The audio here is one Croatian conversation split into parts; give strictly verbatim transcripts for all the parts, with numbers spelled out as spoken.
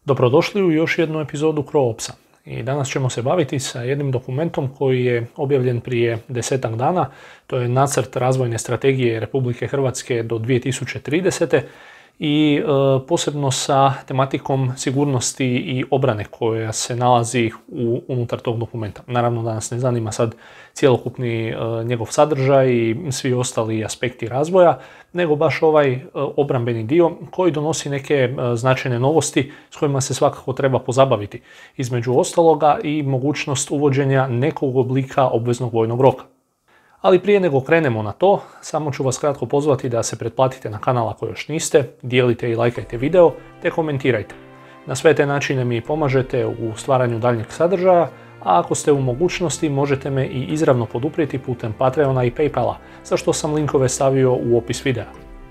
Dobrodošli u još jednu epizodu CROOPS-a i danas ćemo se baviti sa jednim dokumentom koji je objavljen prije desetak dana. To je nacrt razvojne strategije Republike Hrvatske do dvije tisuće tridesete. i e, posebno sa tematikom sigurnosti i obrane koja se nalazi u, unutar tog dokumenta. Naravno da nas ne zanima sad cjelokupni e, njegov sadržaj i svi ostali aspekti razvoja, nego baš ovaj e, obrambeni dio koji donosi neke e, značajne novosti s kojima se svakako treba pozabaviti. Između ostaloga i mogućnost uvođenja nekog oblika obveznog vojnog roka. Ali prije nego krenemo na to, samo ću vas kratko pozvati da se pretplatite na kanal ako još niste, dijelite i lajkajte video, te komentirajte. Na sve te načine mi pomažete u stvaranju daljnjeg sadržaja, a ako ste u mogućnosti možete me i izravno poduprijeti putem Patreona i Paypala, za što sam linkove stavio u opis videa.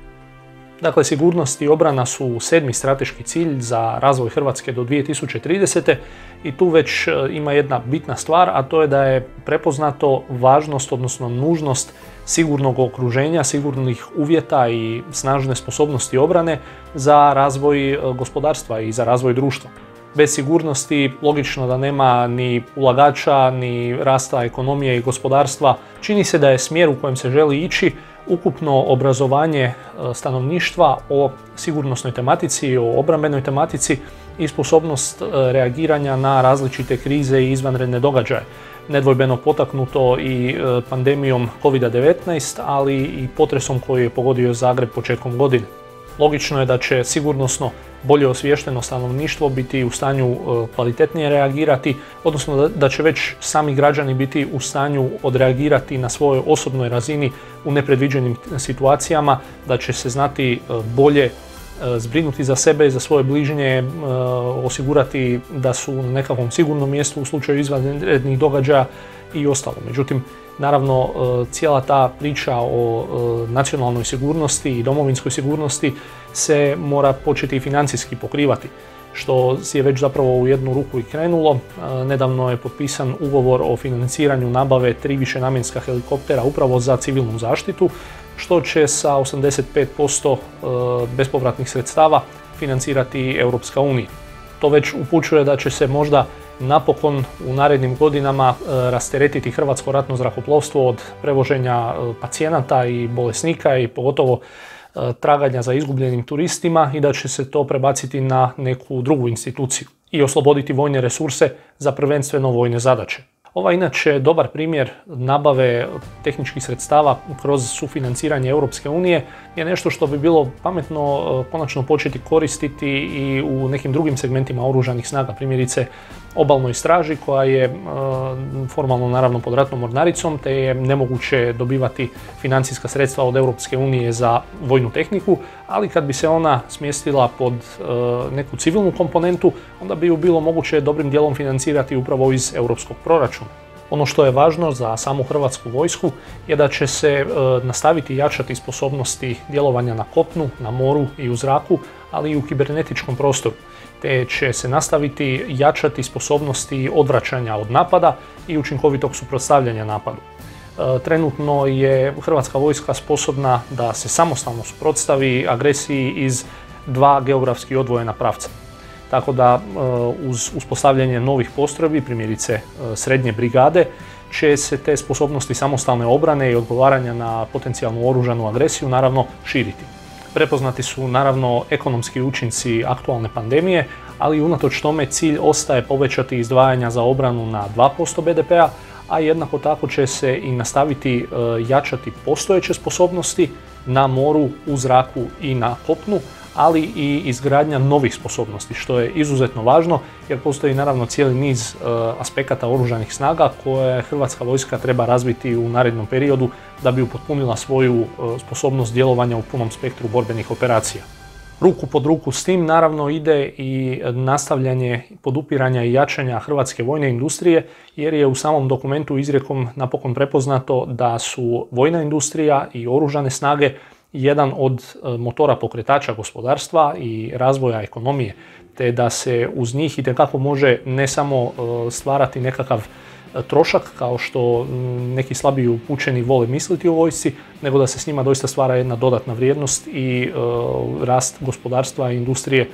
Dakle, sigurnost i obrana su sedmi strateški cilj za razvoj Hrvatske do dvije tisuće tridesete. i tu već ima jedna bitna stvar, a to je da je prepoznato važnost, odnosno nužnost sigurnog okruženja, sigurnih uvjeta i snažne sposobnosti obrane za razvoj gospodarstva i za razvoj društva. Bez sigurnosti logično da nema ni ulagača, ni rasta ekonomije i gospodarstva. Čini se da je smjer u kojem se želi ići ukupno obrazovanje stanovništva o sigurnosnoj tematici, o obrambenoj tematici i sposobnost reagiranja na različite krize i izvanredne događaje. Nedvojbeno potaknuto i pandemijom kovid devetnaest, ali i potresom koji je pogodio Zagreb početkom godine. Logično je da će sigurnosno bolje osviješteno stanovništvo biti u stanju kvalitetnije reagirati, odnosno da će već sami građani biti u stanju odreagirati na svojoj osobnoj razini u nepredviđenim situacijama, da će se znati bolje zbrinuti za sebe i za svoje bližnje, osigurati da su na nekakvom sigurnom mjestu u slučaju izvanrednih događaja i ostalo. Međutim, naravno, cijela ta priča o nacionalnoj sigurnosti i domovinskoj sigurnosti se mora početi financijski pokrivati, što je već zapravo u jednu ruku i krenulo. Nedavno je potpisan ugovor o financiranju nabave tri višenamjenska helikoptera upravo za civilnu zaštitu, što će sa osamdeset pet posto bespovratnih sredstava financirati Europska unija. To već upućuje da će se možda napokon u narednim godinama rasteretiti hrvatsko ratno zrakoplovstvo od prevoženja pacijenata i bolesnika i pogotovo traganja za izgubljenim turistima i da će se to prebaciti na neku drugu instituciju i osloboditi vojne resurse za prvenstveno vojne zadaće. Ova inače dobar primjer nabave tehničkih sredstava kroz sufinanciranje Europske unije je nešto što bi bilo pametno konačno početi koristiti i u nekim drugim segmentima oružanih snaga, primjerice obalnoj straži koja je e, formalno naravno pod ratnom mornaricom, te je nemoguće dobivati financijska sredstva od Europske unije za vojnu tehniku, ali kad bi se ona smjestila pod e, neku civilnu komponentu, onda bi ju bilo moguće dobrim dijelom financirati upravo iz europskog proračuna. Ono što je važno za samu hrvatsku vojsku je da će se e, nastaviti jačati sposobnosti djelovanja na kopnu, na moru i u zraku, ali i u kibernetičkom prostoru, te će se nastaviti jačati sposobnosti odvraćanja od napada i učinkovitog suprotstavljanja napadu. E, trenutno je hrvatska vojska sposobna da se samostalno suprotstavi agresiji iz dva geografski odvojena pravca. Tako da uz uspostavljanje novih postrojbi, primjerice srednje brigade, će se te sposobnosti samostalne obrane i odgovaranja na potencijalnu oružanu agresiju naravno širiti. Prepoznati su naravno ekonomski učinci aktualne pandemije, ali unatoč tome cilj ostaje povećati izdvajanja za obranu na dva posto be de pea, a jednako tako će se i nastaviti jačati postojeće sposobnosti na moru, u zraku i na kopnu, ali i izgradnja novih sposobnosti, što je izuzetno važno jer postoji naravno cijeli niz e, aspekata oružanih snaga koje hrvatska vojska treba razviti u narednom periodu da bi upotpunila svoju e, sposobnost djelovanja u punom spektru borbenih operacija. Ruku pod ruku s tim naravno ide i nastavljanje podupiranja i jačanja hrvatske vojne industrije, jer je u samom dokumentu izrijekom napokon prepoznato da su vojna industrija i oružane snage jedan od motora pokretača gospodarstva i razvoja ekonomije, te da se uz njih itekako može ne samo stvarati nekakav trošak kao što neki slabiji upućeni vole misliti o vojsci, nego da se s njima doista stvara jedna dodatna vrijednost i rast gospodarstva i industrije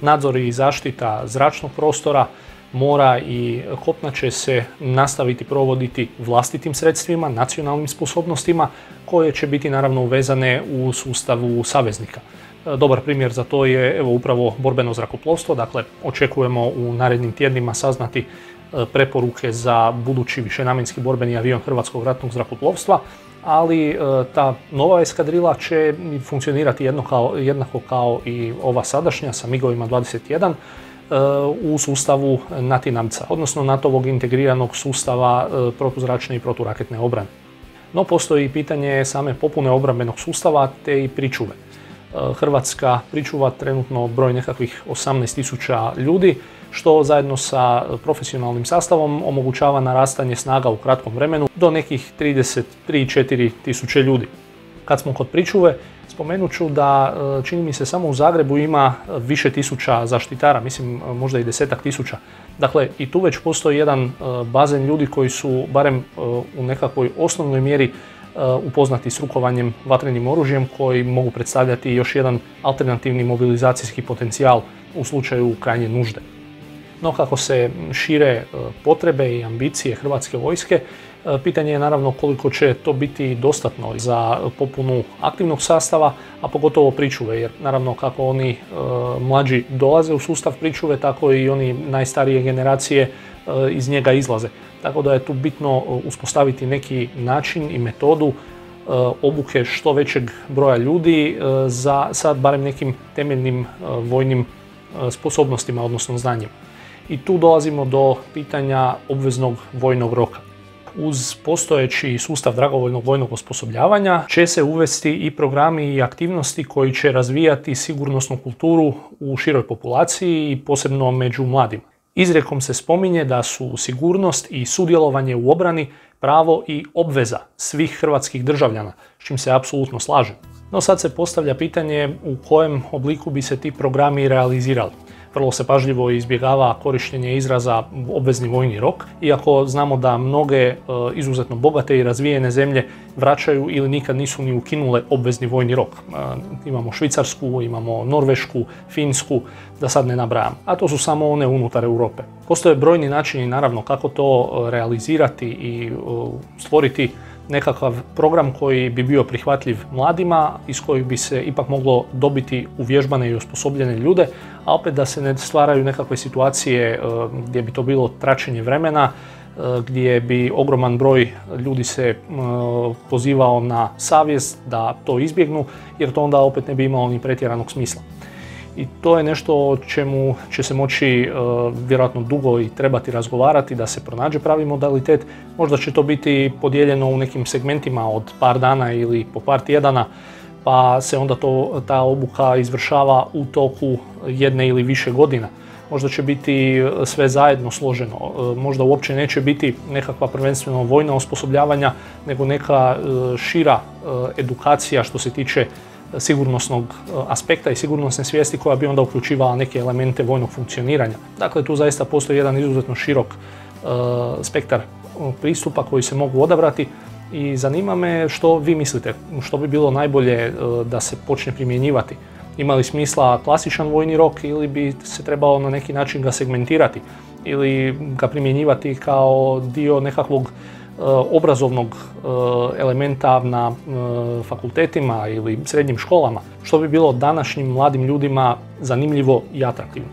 Nadzor i zaštita zračnog prostora, mora i kopna će se nastaviti provoditi vlastitim sredstvima, nacionalnim sposobnostima koje će biti naravno uvezane u sustavu saveznika. Dobar primjer za to je evo upravo borbeno zrakoplovstvo, dakle očekujemo u narednim tjednima saznati preporuke za budući višenamjenski borbeni avion Hrvatskog ratnog zrakoplovstva, ali ta nova eskadrila će funkcionirati jednako kao, jednako kao i ova sadašnja sa migovima dvadeset jedan u sustavu NATINAMDS-a, odnosno NATO-ovog integriranog sustava protuzračne i proturaketne obrane. No postoji pitanje same popune obrambenog sustava te i pričuve. Hrvatska pričuva trenutno broj nekakvih osamnaest tisuća ljudi, što zajedno sa profesionalnim sastavom omogućava narastanje snaga u kratkom vremenu do nekih trideset tri do četiri tisuće ljudi. Kad smo kod pričuve, spomenut ću da čini mi se samo u Zagrebu ima više tisuća zaštitara, mislim možda i desetak tisuća. Dakle, i tu već postoji jedan bazen ljudi koji su barem u nekakvoj osnovnoj mjeri upoznati s rukovanjem vatrenim oružjem, koji mogu predstavljati još jedan alternativni mobilizacijski potencijal u slučaju krajnje nužde. No kako se šire potrebe i ambicije Hrvatske vojske, pitanje je naravno koliko će to biti dostatno za popunu aktivnog sastava, a pogotovo pričuve, jer naravno kako oni e, mlađi dolaze u sustav pričuve, tako i oni najstarije generacije e, iz njega izlaze. Tako da je tu bitno uspostaviti neki način i metodu e, obuke što većeg broja ljudi e, za sad barem nekim temeljnim e, vojnim e, sposobnostima, odnosno znanjima. I tu dolazimo do pitanja obveznog vojnog roka. Uz postojeći sustav dragovoljnog vojnog osposobljavanja će se uvesti i programi i aktivnosti koji će razvijati sigurnosnu kulturu u široj populaciji i posebno među mladima. Izrijekom se spominje da su sigurnost i sudjelovanje u obrani pravo i obveza svih hrvatskih državljana, s čim se apsolutno slažem. No sad se postavlja pitanje u kojem obliku bi se ti programi realizirali. Vrlo se pažljivo izbjegava korištenje izraza obvezni vojni rok, iako znamo da mnoge e, izuzetno bogate i razvijene zemlje vraćaju ili nikad nisu ni ukinule obvezni vojni rok. E, imamo Švicarsku, imamo Norvešku, Finsku, da sad ne nabrajam, a to su samo one unutar Europe. Postoje brojni načini naravno kako to realizirati i e, stvoriti nekakav program koji bi bio prihvatljiv mladima, iz kojih bi se ipak moglo dobiti uvježbane i osposobljene ljude, a opet da se ne stvaraju nekakve situacije gdje bi to bilo traćenje vremena, gdje bi ogroman broj ljudi se pozivao na savjest da to izbjegnu, jer to onda opet ne bi imalo ni pretjeranog smisla. I to je nešto o čemu će se moći uh, vjerojatno dugo i trebati razgovarati, da se pronađe pravi modalitet. Možda će to biti podijeljeno u nekim segmentima od par dana ili po par tjedana, pa se onda to, ta obuka izvršava u toku jedne ili više godina. Možda će biti sve zajedno složeno, uh, možda uopće neće biti nekakva prvenstveno vojna osposobljavanja, nego neka uh, šira uh, edukacija što se tiče sigurnosnog aspekta i sigurnosne svijesti koja bi onda uključivala neke elemente vojnog funkcioniranja. Dakle, tu zaista postoji jedan izuzetno širok uh, spektar pristupa koji se mogu odabrati i zanima me što vi mislite, što bi bilo najbolje uh, da se počne primjenjivati. Ima li smisla klasičan vojni rok ili bi se trebalo na neki način ga segmentirati ili ga primjenjivati kao dio nekakvog obrazovnog elementa na fakultetima ili srednjim školama, što bi bilo današnjim mladim ljudima zanimljivo i atraktivno.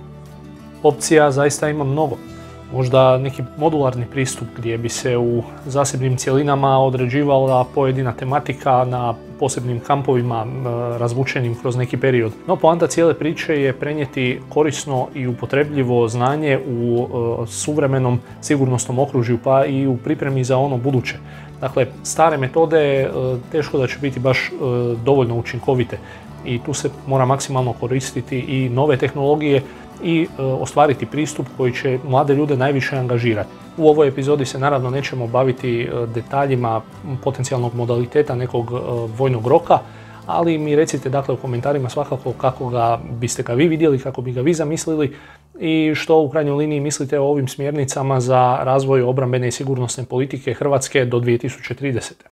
Opcija zaista ima mnogo. Možda neki modularni pristup gdje bi se u zasebnim cjelinama određivala pojedina tematika na posebnim kampovima razvučenim kroz neki period. No poanta cijele priče je prenijeti korisno i upotrebljivo znanje u suvremenom sigurnosnom okružju pa i u pripremi za ono buduće. Dakle, stare metode teško da će biti baš dovoljno učinkovite i tu se mora maksimalno koristiti i nove tehnologije i e, ostvariti pristup koji će mlade ljude najviše angažirati. U ovoj epizodi se naravno nećemo baviti e, detaljima potencijalnog modaliteta nekog e, vojnog roka, ali mi recite dakle u komentarima svakako kako ga biste ga vi vidjeli, kako bi ga vi zamislili i što u krajnjoj liniji mislite o ovim smjernicama za razvoj obrambene i sigurnosne politike Hrvatske do dvije tisuće tridesete.